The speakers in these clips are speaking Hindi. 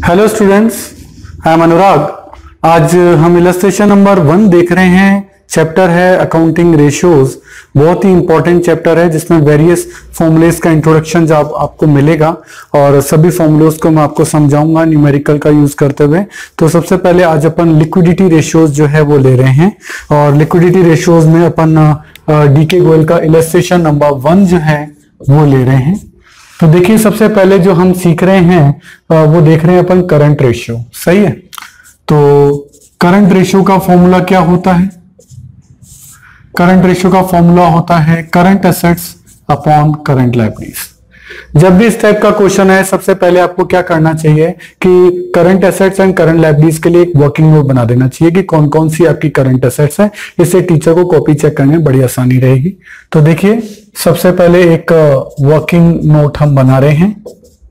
Hello students, I am Anurag. आज हम इलस्ट्रेशन नंबर 1 देख रहे हैं। चैप्टर है अकाउंटिंग रेशियोज। बहुत ही इंपॉर्टेंट चैप्टर है जिसमें वेरियस फॉर्मूलेस का इंट्रोडक्शन आपको मिलेगा और सभी फॉर्मूलेस को मैं आपको समझाऊंगा न्यूमेरिकल का यूज करते हुए। तो सबसे पहले आज अपन लिक्विडिटी रेशियोज जो है वो ले रहे हैं और लिक्विडिटी रेशियोज में अपन डीके गोयल का इलस्ट्रेशन नंबर 1 जो है वो ले रहे हैं। तो देखिए, सबसे पहले जो हम सीख रहे हैं वो देख रहे हैं अपन करंट रेशियो। सही है। तो करंट रेशियो का फॉर्मूला क्या होता है? करंट रेशियो का फॉर्मूला होता है current assets upon current liabilities. जब भी इस टाइप का क्वेश्चन है, सबसे पहले आपको क्या करना चाहिए कि current assets and current liabilities के लिए एक वर्किंग नोट बना देना चाहिए कि कौन कौन सी आपकी करंट एसेट्स है। इससे टीचर को कॉपी चेक करने में बड़ी आसानी रहेगी। तो देखिए, सबसे पहले एक वर्किंग नोट हम बना रहे हैं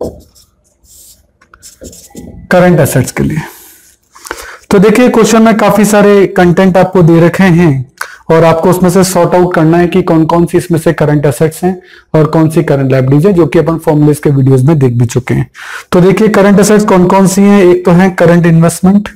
करंट एसेट्स के लिए। तो देखिए, क्वेश्चन में काफी सारे कंटेंट आपको दे रखे हैं और आपको उसमें से सॉर्ट आउट करना है कि कौन कौन सी इसमें से करंट एसेट्स हैं और कौन सी करंट लायबिलिटीज है, जो कि अपन फॉर्मूलेस के वीडियोस में देख भी चुके हैं। तो देखिए, करंट एसेट्स कौन कौन सी हैं। एक तो है करंट इन्वेस्टमेंट।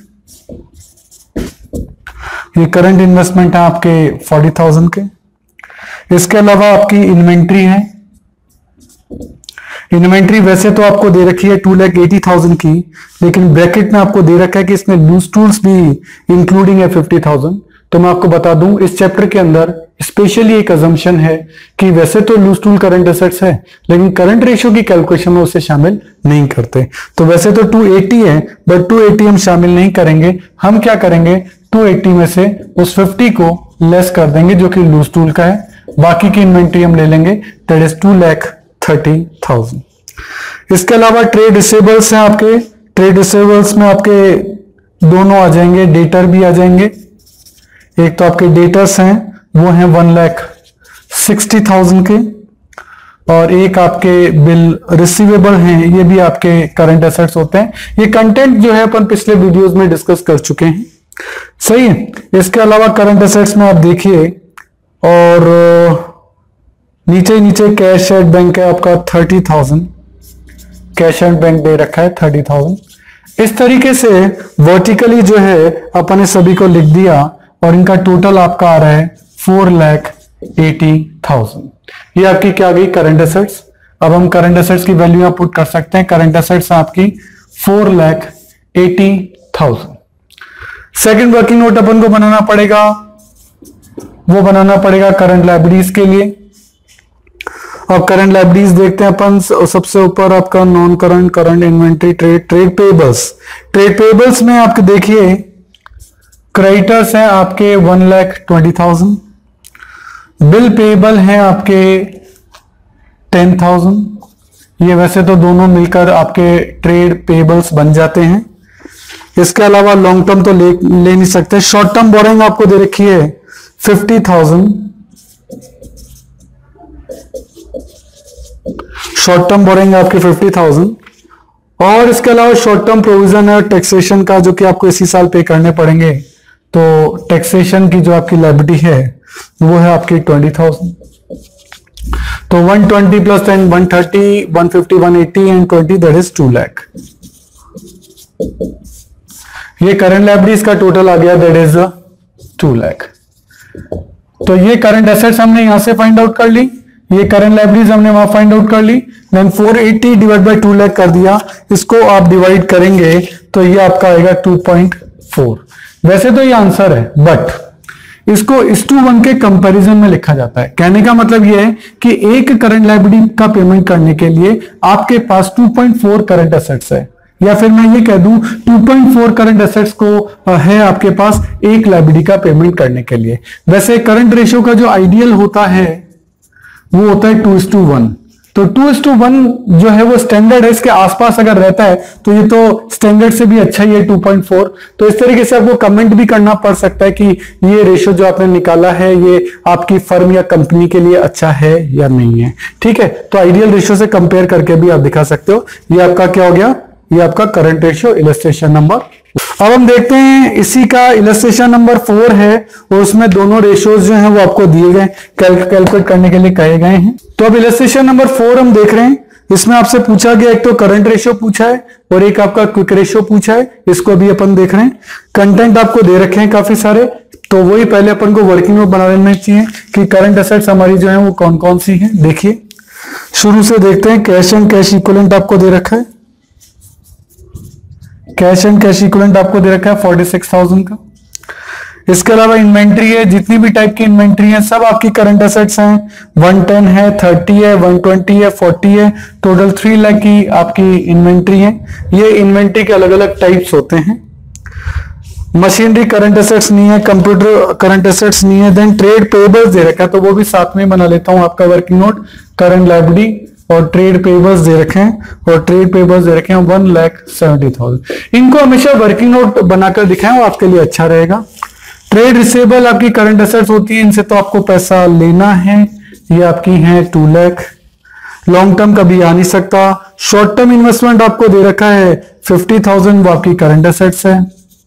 ये करंट इन्वेस्टमेंट है आपके 40,000 के। इसके अलावा आपकी इन्वेंट्री है। इन्वेंट्री वैसे तो आपको दे रखी है 2,80,000 की, लेकिन ब्रैकेट में आपको दे रखा है कि इसमें लूज टूल्स भी इंक्लूडिंग है 50,000। तो मैं आपको बता दूं, इस चैप्टर के अंदर स्पेशली एक अजम्पशन है कि वैसे तो लूज टूल करंट एसेट्स है, लेकिन करंट रेशियो की कैलकुलेशन में उसे शामिल नहीं करते। तो वैसे तो 280 है, बट 280 हम शामिल नहीं करेंगे। हम क्या करेंगे, 280 में से उस 50 को लेस कर देंगे जो कि लूज टूल का है। बाकी की इन्वेंट्री हम ले लेंगे, दैट इज 2,30,000। इसके अलावा ट्रेड रिसीवेबल्स हैं आपके। ट्रेड रिसीवेबल्स में आपके दोनों आ जाएंगे, डेटर भी आ जाएंगे। एक तो आपके डेटर्स हैं वो हैं 1,60,000 के, और एक आपके बिल रिसीवेबल हैं, ये भी आपके करंट एसेट्स होते हैं। ये कंटेंट जो है अपन पिछले वीडियोस में डिस्कस कर चुके हैं। सही है। इसके अलावा करंट एसेट्स में आप देखिए, और नीचे नीचे कैश एट बैंक है आपका 30,000। कैश एट बैंक दे रखा है 30,000। इस तरीके से वर्टिकली जो है अपन ने सभी को लिख दिया और इनका टोटल आपका आ रहा है 4,80,000। ये आपकी क्या आ गई, करंट एसेट्स। अब हम करंट एसेट्स की वैल्यू आप पुट कर सकते हैं। करंट एसेट्स आपकी 4,80,000। सेकंड वर्किंग नोट अपन को बनाना पड़ेगा, वो बनाना पड़ेगा करंट लायबिलिटीज के लिए। अब करंट लायबिलिटीज देखते हैं अपन। सबसे ऊपर आपका non current, current inventory, trade payables. Trade payables में आपके देखिए क्रेडिटर्स हैं आपके 1,20,000। बिल पेबल हैं आपके 10,000। ये वैसे तो दोनों मिलकर आपके ट्रेड पेबल्स बन जाते हैं। इसके अलावा लॉन्ग टर्म तो ले नहीं सकते। शॉर्ट टर्म बोरिंग आपको दे रखी है 50,000। शॉर्ट टर्म बोरिंग आपकी 50,000। और इसके अलावा शॉर्ट टर्म प्रोविजन है टैक्सेशन का, जो कि आपको इसी साल पे करने पड़ेंगे। तो टैक्सेशन की जो आपकी लायबिलिटी है वो है आपकी 20,000। तो 120 plus 10 130, 150, 180 and 20, that is 2 lakh. ये करंट लायबिलिटीज का टोटल आ गया, दैट इज 2 लाख। तो ये करंट एसेट्स हमने यहां से फाइंड आउट कर ली, ये करंट लायबिलिटीज हमने वहां फाइंड आउट कर ली। देन 480 डिवाइड बाय 2 लाख कर दिया। इसको आप डिवाइड करेंगे तो ये आपका आएगा 2.4। वैसे तो ये आंसर है, बट इसको 1:1 के कंपैरिजन में लिखा जाता है। कहने का मतलब ये है कि एक करंट लायबिलिटी का पेमेंट करने के लिए आपके पास 2.4 करंट एसेट्स है, या फिर मैं ये कह दूं 2.4 करंट एसेट्स को है आपके पास एक लायबिलिटी का पेमेंट करने के लिए। वैसे करंट रेशियो का जो आइडियल होता है वो होता है 2:1। तो 2:1 जो है वो स्टैंडर्ड है। इसके आसपास अगर रहता है तो ये तो स्टैंडर्ड से भी अच्छा ही है 2.4। तो इस तरीके से आपको कमेंट भी करना पड़ सकता है कि ये रेशियो जो आपने निकाला है ये आपकी फर्म या कंपनी के लिए अच्छा है या नहीं है। ठीक है। तो आइडियल रेशियो से कंपेयर करके भी आप दिखा सकते हो। ये आपका क्या हो गया, ये आपका करंट रेशियो इलस्ट्रेशन नंबर। अब हम देखते हैं इसी का इलस्ट्रेशन नंबर 4 है और उसमें दोनों रेशियोज जो हैं वो आपको दिए गए कैलकुलेट करने के लिए कहे गए हैं। तो अब इलस्ट्रेशन नंबर 4 हम देख रहे हैं। इसमें आपसे पूछा गया, एक तो करंट रेशियो पूछा है और एक आपका क्विक रेशियो पूछा है, इसको अभी अपन देख रहे हैं। कंटेंट आपको दे रखे हैं काफी सारे, तो वही पहले अपन को वर्किंग नोट बना लेना चाहिए कि करंट एसेट्स हमारी जो है वो कौन कौन सी हैं। देखिए शुरू से देखते हैं। कैश एंड कैश इक्विवेलेंट आपको दे रखा है, कैश एंड कैश इक्विवेलेंट आपको दे रखा है 46,000 का। इसके अलावा इन्वेंट्री है, जितनी भी टाइप की इन्वेंट्री है सब आपकी करंट एसेट्स हैं। 110 है, 30 है, 120 है, 40 है, टोटल 3 लाख की आपकी इन्वेंट्री है। ये इन्वेंट्री के अलग अलग टाइप्स होते हैं। मशीनरी करंट एसेट्स नहीं है, कंप्यूटर करंट एसेट्स नहीं है। देन ट्रेड पेबल्स दे रखा है, तो वो भी साथ में बना लेता हूं आपका वर्किंग नोट। करंट लायबिलिटी और ट्रेड पेबल्स दे रखे हैं, और ट्रेड पेबल्स दे रखे हैं 1,70,000। इनको हमेशा वर्किंग नोट बनाकर दिखाएं, वो आपके लिए अच्छा रहेगा। ट्रेड रिसीवेबल आपकी करंट एसेट्स होती है, इनसे तो आपको पैसा लेना है, ये आपकी है 2 लाख। लॉन्ग टर्म कभी आ नहीं सकता। शॉर्ट टर्म इन्वेस्टमेंट आपको दे रखा है 50,000, वो आपकी करंट एसेट्स है।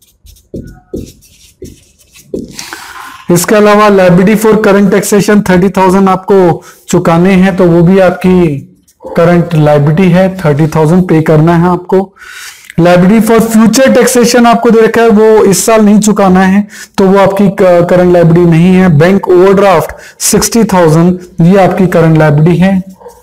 इसके अलावा लायबिलिटी फॉर करंट टैक्सेशन 30,000 आपको चुकाने हैं, तो वो भी आपकी करंट लायबिलिटी है, 30,000 पे करना है आपको। लायबिलिटी फॉर फ्यूचर टैक्सेशन आपको दे रखा है, वो इस साल नहीं चुकाना है, तो वो आपकी करंट लायबिलिटी नहीं है। बैंक ओवरड्राफ्ट 60,000, ये आपकी करंट लायबिलिटी है।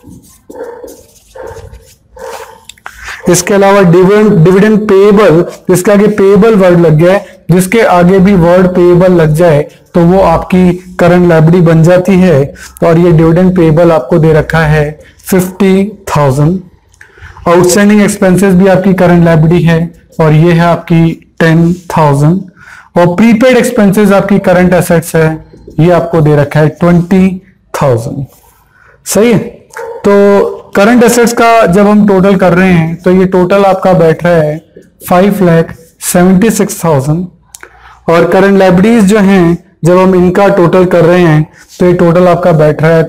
इसके अलावा डिविडेंड पेएबल, जिसके आगे पेएबल वर्ड लग गया है, जिसके आगे भी वर्ड पेएबल लग जाए तो वो आपकी करंट लायबिलिटी बन जाती है। और ये डिविडेंड पेएबल आपको दे रखा है 50,000। आउटस्टैंडिंग एक्सपेंसेस भी आपकी करंट लायबिलिटी है, और ये है आपकी 10,000। और प्रीपेड एक्सपेंसेस आपकी करंट एसेट्स है, ये आपको दे रखा है 20,000। सही है। तो करंट एसेट्स का जब हम टोटल कर रहे हैं तो ये टोटल आपका बैठ रहा है 5,76,000। और करंट लायबिलिटीज जो हैं जब हम इनका टोटल कर रहे हैं तो ये टोटल आपका बैठ रहा है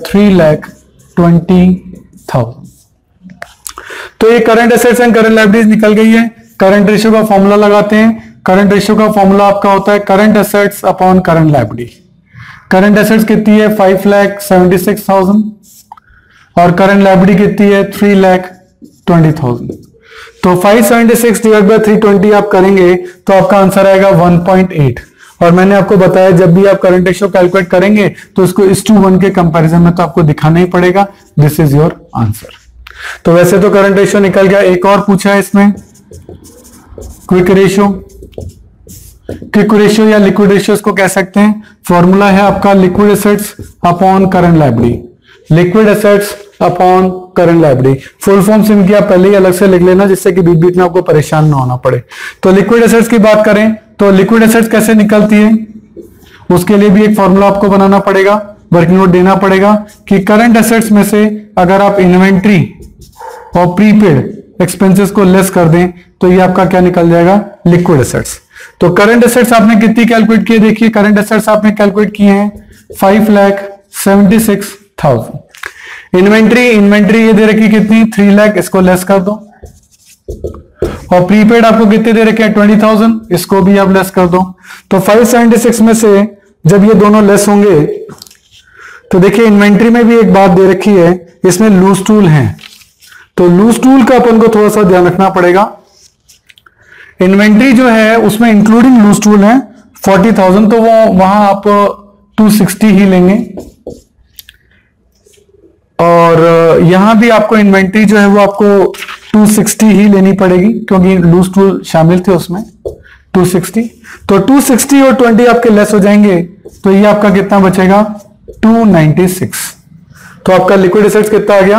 3,20,000। तो ये current assets and current liabilities निकल गई है। करंट रेशियो का फॉर्मूला लगाते हैं। करंट रेशियो का फॉर्मूला आपका होता है current assets upon current liability. Current assets कितनी है 5,76,000 और करंट लायबिलिटी कितनी है 3,20,000। तो 576 डिवाइड बाय 320 आप करेंगे तो आपका आंसर आएगा 1.8। और मैंने आपको बताया जब भी आप करंट रेशियो कैलकुलेट करेंगे तो इसको 1:1 के कंपैरिजन में तो आपको दिखाना ही पड़ेगा। This is your answer. तो वैसे तो करंट रेशियो निकल गया। एक और पूछा है इसमें क्विक रेशियो। क्विक रेशियो या लिक्विड रेशियो इसको कह सकते हैं। फॉर्मूला है आपका liquid assets upon current liability. Liquid assets upon current liability. Full forms इनकी आप पहले ही अलग से लिख लेना जिससे कि बीच बीच में आपको परेशान ना होना पड़े। तो लिक्विड एसेट्स की बात करें तो लिक्विड एसेट्स कैसे निकलती है, उसके लिए भी एक फॉर्मूला आपको बनाना पड़ेगा, वर्किंग नोट देना पड़ेगा कि करंट एसेट्स में से अगर आप इन्वेंट्री और प्रीपेड एक्सपेंसेस को लेस कर दें तो ये आपका क्या निकल जाएगा, लिक्विड एसेट्स। तो करंट एसेट्स आपने कितनी कैलकुलेट की है, देखिए करंट एसेट्स आपने कैलकुलेट किए हैं 5,76,000। इन्वेंट्री ये दे रखी कितनी 3 लाख, इसको लेस कर दो। और प्रीपेड आपको कितने दे रखे हैं 20,000, इसको भी आप लेस कर दो। तो 576 में से जब ये दोनों लेस होंगे तो देखिए इन्वेंट्री में भी एक बात दे रखी है, इसमें लूज टूल है, तो लूज टूल का अपन को थोड़ा सा ध्यान रखना पड़ेगा। इन्वेंट्री जो है उसमें इंक्लूडिंग लूज टूल है 40,000, तो वो वहां आप 260 ही लेंगे। और यहां भी आपको इन्वेंट्री जो है वो आपको 260 ही लेनी पड़ेगी क्योंकि लूज टूल शामिल थे उसमें 260। तो 260 और 20 आपके लेस हो जाएंगे तो ये आपका कितना बचेगा 296। तो आपका लिक्विड एसेट्स कितना आ गया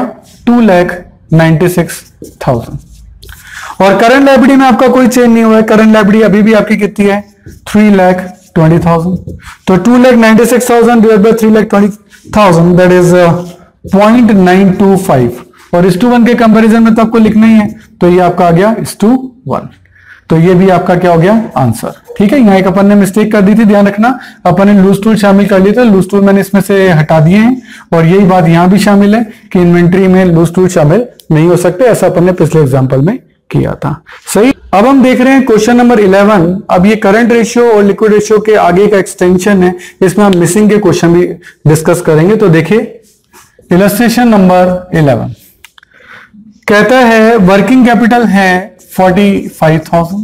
2,96,000। और करंट लायबिलिटी में आपका कोई चेंज नहीं हुआ है। करंट लायबिलिटी अभी भी आपकी कितनी है 3,20,000। तो 2,96,000 डिवाइड बाय 3,20,000 दैट इज 0.925। और 1:1 के कंपैरिजन में तो आपको लिखना ही है, तो ये आपका आ गया 1:1। तो ये भी आपका क्या हो गया आंसर। ठीक है, यहाँ एक अपन ने मिस्टेक कर दी थी, ध्यान रखना। अपन ने लूज टूल शामिल कर लिए थे, लूज टूल मैंने इसमें से हटा दिए हैं। और यही बात यहाँ भी शामिल है कि इन्वेंट्री में लूज टूल शामिल नहीं हो सकते, ऐसा अपन ने पिछले एग्जाम्पल में किया था। सही। अब हम देख रहे हैं क्वेश्चन नंबर 11। अब ये करंट रेशियो और लिक्विड रेशियो के आगे का एक्सटेंशन है, इसमें हम मिसिंग के क्वेश्चन भी डिस्कस करेंगे। तो देखिए इलस्ट्रेशन नंबर 11। कहता है वर्किंग कैपिटल है 45,000,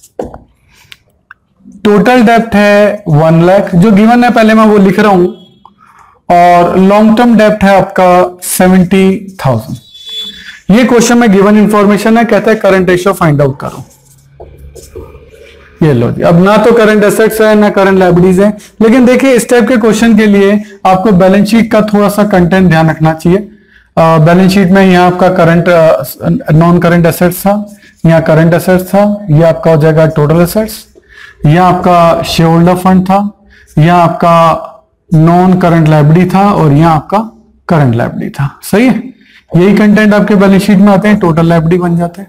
टोटल डेप्ट है 1 लाख, जो गिवन है पहले मैं वो लिख रहा हूं, और लॉन्ग टर्म डेप्ट है आपका 70,000। ये क्वेश्चन में गिवन इंफॉर्मेशन है, कहता है करंट रेशियो फाइंड आउट करो। ये लो जी, अब ना तो करंट एसेट्स है ना करंट लायबिलिटीज है, लेकिन देखिए इस टाइप के क्वेश्चन के लिए आपको बैलेंस शीट का थोड़ा सा कंटेंट ध्यान रखना चाहिए। बैलेंस शीट में यहाँ आपका करंट नॉन करंट एसेट्स था, यहाँ करंट एसेट्स था, यह आपका हो जाएगा टोटल एसेट्स, यह आपका शेयर होल्डर फंड था, यह आपका नॉन करंट लायबिलिटी था, और यह आपका करंट लायबिलिटी था। सही है, यही कंटेंट आपके बैलेंस शीट में आते हैं, टोटल लायबिलिटी बन जाते हैं।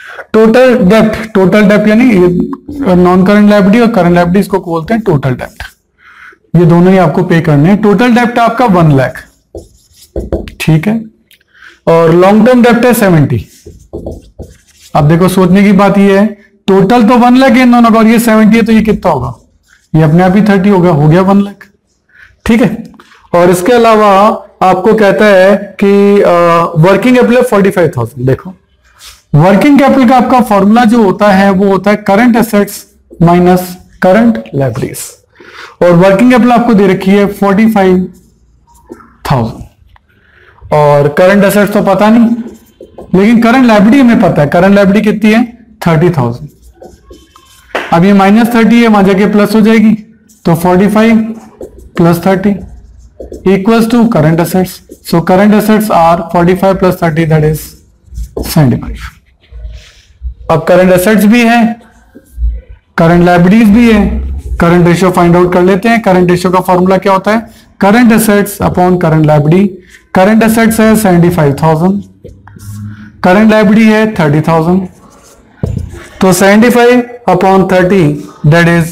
टोटल डेप्ट यानी नॉन करंट लायबिलिटी और करंट लायबिलिटी इसको बोलते हैं टोटल डेप्ट, ये दोनों ही आपको पे करने हैं। टोटल डेप्ट आपका 1 लाख, ठीक है, और लॉन्ग टर्म डेप्ट है 70। अब देखो सोचने की बात ये है, टोटल तो 1 लाख है इन दोनों का, और ये 70 है, तो ये कितना होगा, ये अपने आप ही 30 होगा, हो गया 1 लाख। ठीक है, और इसके अलावा आपको कहता है कि वर्किंग कैपिटल 45,000। देखो वर्किंग कैपिटल का आपका फॉर्मूला जो होता है वो होता है current assets minus current liabilities, और वर्किंग कैपिटल आपको दे रखी है 45,000, और करंट एसेट्स तो पता नहीं, लेकिन करंट लायबिलिटी हमें पता है। करंट लायबिलिटी कितनी है 30,000। अब ये -30 है, वहां जाके प्लस हो जाएगी, तो 45 + 30 equals to current assets. So current assets are 45 + 30 that is 75। अब करंट एसेट्स भी है, करंट लायबिलिटीज भी है, करंट रेशियो फाइंड आउट कर लेते हैं। करंट रेशियो का फॉर्मूला क्या होता है, current assets upon current liability. Current assets है 75,000, करंट लायबिलिटी है 30,000, तो 75 upon 30 that is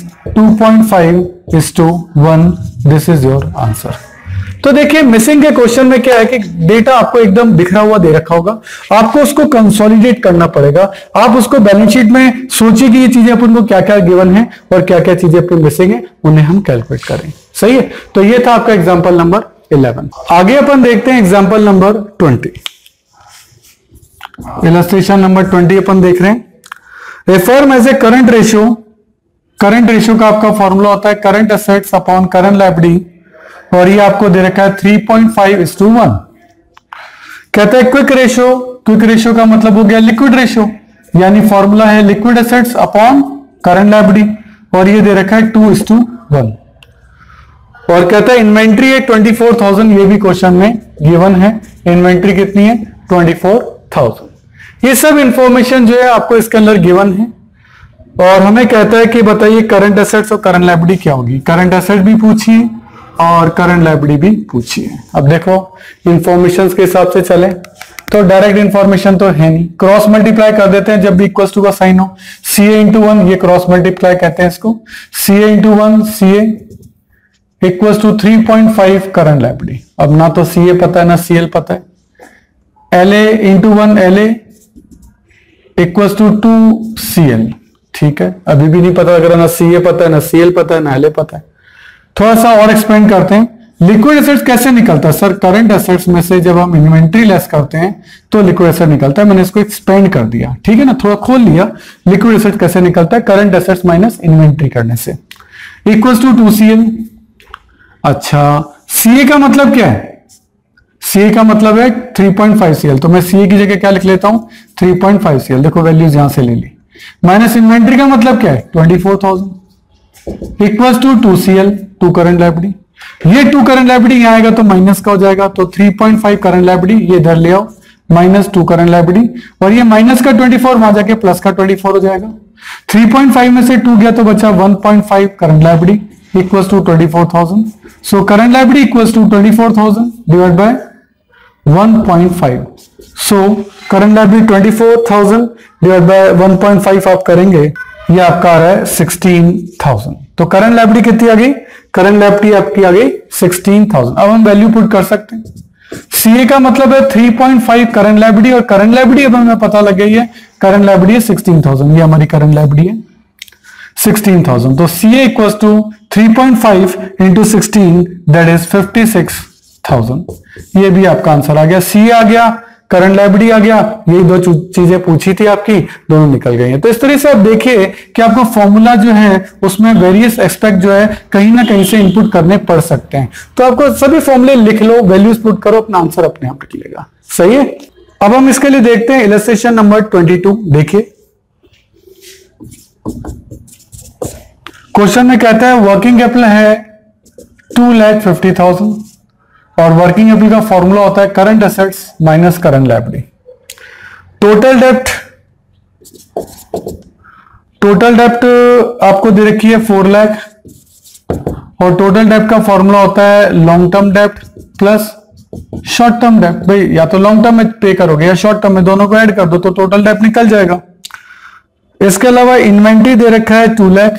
2.5:1। This is your answer. तो देखिए मिसिंग के क्वेश्चन में क्या है कि डेटा आपको एकदम बिखरा हुआ दे रखा होगा, आपको उसको कंसोलिडेट करना पड़ेगा। आप उसको बैलेंस शीट में सोचिए कि ये चीजें अपन को क्या क्या गिवन है और क्या क्या चीजें अपन मिसिंग है, उन्हें हम कैलकुलेट करें। सही है, तो ये था आपका एग्जाम्पल नंबर 11। आगे अपन देखते हैं एग्जाम्पल नंबर 20। इलस्ट्रेशन नंबर 20 अपन देख रहे हैं। A firm has a current ratio, current ratio का आपका फॉर्मूला होता है current assets upon current liability, और ये आपको दे रखा है 3.5:1। कहता है क्विक रेशियो, क्विक रेशियो का मतलब हो गया लिक्विड रेशियो, यानी फॉर्मूला है liquid assets upon current liability, और ये दे रखा है 2:1। और कहता है इन्वेंट्री है 24,000, ये भी क्वेश्चन में गिवन है। इन्वेंट्री कितनी है 24,000। ये सब इंफॉर्मेशन जो है आपको इसके अंदर गिवन है, और हमें कहता है कि बताइए करंट एसेट्स और करंट लायबिलिटी क्या होगी। करंट एसेट भी पूछिए और करंट लायबिलिटी भी पूछिए। अब देखो इंफॉर्मेशन के हिसाब से चले तो डायरेक्ट इंफॉर्मेशन तो है नहीं, क्रॉस मल्टीप्लाई कर देते हैं जब भी इक्वल टू का साइन हो। CA × 1 ये क्रॉस मल्टीप्लाई कहते हैं इसको। CA × 1 CA equals to 3.5 current liability. अब ना तो CA पता है ना CL पता है। LA × 1 LA equals to 2CL। ठीक है, अभी भी नहीं पता, अगर ना CA पता है ना CL पता है ना LA पता है। थोड़ा सा और एक्सपेंड करते हैं। लिक्विड एसेट्स कैसे निकलता है सर, करंट एसेट्स में से जब हम इन्वेंट्री लेस करते हैं तो लिक्विड एसेट निकलता है। मैंने इसको एक्सपेंड कर दिया, ठीक है ना, थोड़ा खोल लिया। लिक्विड एसेट कैसे निकलता है, करंट एसेट्स माइनस इन्वेंट्री करने से, इक्वल्स टू 2CL। अच्छा, CA का मतलब क्या है, CA का मतलब है 3.5CL, तो मैं CA की जगह क्या लिख लेता हूं 3.5CL। देखो वैल्यूज यहां से ले ली। माइनस इन्वेंट्री का मतलब क्या है 24,000 equals to 2CL, 2 current liability. ये 2 करंट लायबिलिटी यहां आएगा तो माइनस का हो जाएगा, तो 3.5 करंट लायबिलिटी ये इधर ले आओ, माइनस 2 करंट लायबिलिटी, और ये माइनस का 24 वहां जाके प्लस का 24 हो जाएगा। 3.5 में से 2 गया तो बचा 1.5 current liability equals to 24,000। So current liability equals to 24,000 divide by 1.5। So current liability 24,000 divide by 1.5 आप करेंगे, ये आपका आ रहा है 16,000। तो करंट लायबिलिटी कितनी आ गई, करंट लायबिलिटी आपकी आ गई 16,000। अब हम वैल्यू पुट कर सकते हैं। CA का मतलब है 3.5 करंट लायबिलिटी, और करंट लायबिलिटी अब हमें पता लग गई है, करंट लायबिलिटी है 16,000। ये हमारी करंट लायबिलिटी है 16,000। तो CA equals to 3.5 × 16 that is 56,000। ये भी आपका आंसर आ गया। CA आ गया, करंट लायबिलिटी आ गया, यही दो चीजें पूछी थी आपकी, दोनों निकल गई हैं। तो इस तरह से आप देखिए कि आपको फॉर्मूला जो है उसमें वेरियस एस्पेक्ट जो है कहीं ना कहीं से इनपुट करने पड़ सकते हैं। तो आपको सभी फॉर्मूले लिख लो, वैल्यूज पुट करो, अपना आंसर अपने आप निकलेगा। सही है। अब हम इसके लिए देखते हैं इलस्ट्रेशन नंबर 22। देखिए क्वेश्चन में कहता है वर्किंग कैपिटल है 2,50,000 और वर्किंग कैपिटल का फॉर्मूला होता है current assets minus current liability. Total डेप्ट आपको दे रखी है 4 लाख और टोटल डेप्ट का फॉर्मूला होता है लॉन्ग टर्म डेप्ट प्लस शॉर्ट टर्म डेप्ट। भाई या तो लॉन्ग टर्म में पे करोगे या शॉर्ट टर्म में, दोनों को ऐड कर दो तो टोटल डेप्ट निकल जाएगा। इसके अलावा इन्वेंट्री दे रखा है 2 लाख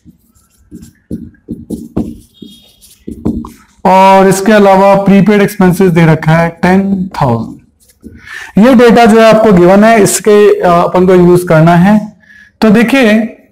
और इसके अलावा प्रीपेड एक्सपेंसेस दे रखा है 10,000। ये डेटा जो है आपको गिवन है, इसके अपन को यूज करना है। तो देखिए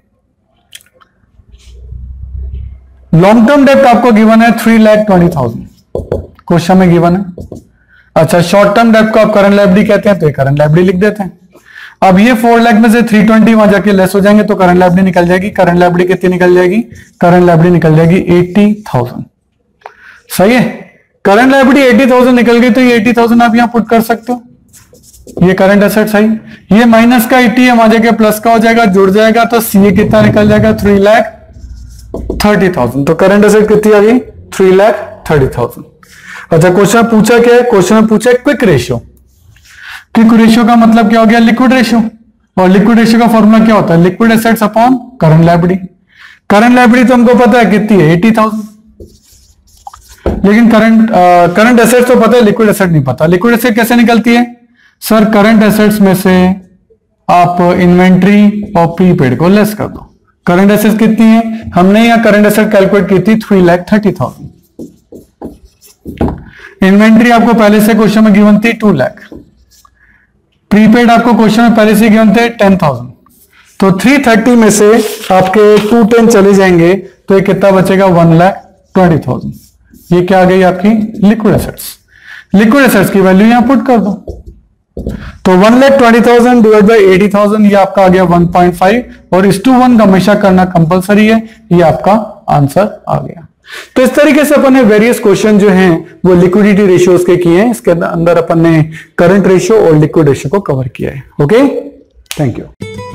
लॉन्ग टर्म डेप्ट आपको गिवन है 3,20,000 क्वेश्चन में गिवन है। अच्छा, शॉर्ट टर्म डेप्ट को आप करंट लायबिलिटी कहते हैं तो ये करंट लायबिलिटी लिख देते हैं। अब ये 4 लाख में से 320 वहां जाके लेस हो जाएंगे तो करंट लायबिलिटी निकल जाएगी। करंट लायबिलिटी कितनी निकल जाएगी? करंट लायबिलिटी निकल जाएगी 80,000। सही है। करंट लायबिलिटी 80,000 निकल गई तो ये 80,000 आप यहां पुट कर सकते हो। ये करंट एसेट सही, ये माइनस का 80 है, वहां जाके प्लस का हो जाएगा, जुड़ जाएगा तो सीए कितना निकल जाएगा? 3,30,000। तो करंट एसेट कितनी आ गई? 3,30,000। अच्छा, क्वेश्चन पूछा क्या है? क्वेश्चन में पूछा क्विक रेशियो। क्विक रेशियो का मतलब क्या हो गया? Liquid ratio. और लिक्विड रेशियो का फॉर्मूला क्या होता है? Liquid assets upon current liability. Current liability तो हमको पता है कितनी है? 80,000। लेकिन करंट एसेट्स तो पता है, लिक्विड एसेट नहीं पता। लिक्विड एसेट कैसे निकलती है? सर करंट एसेट्स में से आप इन्वेंट्री और प्रीपेड को लेस कर दो। करंट एसेट्स कितनी है? हमने यहां करंट एसेट कैलकुलेट की थी 3,30,000। इन्वेंट्री आपको पहले से क्वेश्चन में गिवन थी 2 लाख। प्रीपेड आपको क्वेश्चन में पहले से गिवन थे 10,000। तो 330 में से आपके 210 चले जाएंगे तो ये कितना बचेगा? 1,20,000। ये क्या आ गई आपकी? Liquid assets. लिक्विड एसेट्स की वैल्यू यहां पुट कर दो तो 1,20,000 डिवाइड बाई 80,000 ये आपका आ गया 1.5 और 1:1 हमेशा करना कंपलसरी है। ये आपका आंसर आ गया। तो इस तरीके से अपन ने वेरियस क्वेश्चन जो हैं वो लिक्विडिटी रेशियोज के किए हैं। इसके अंदर अपन ने करंट रेशियो और लिक्विड रेशियो को कवर किया है। Okay, thank you.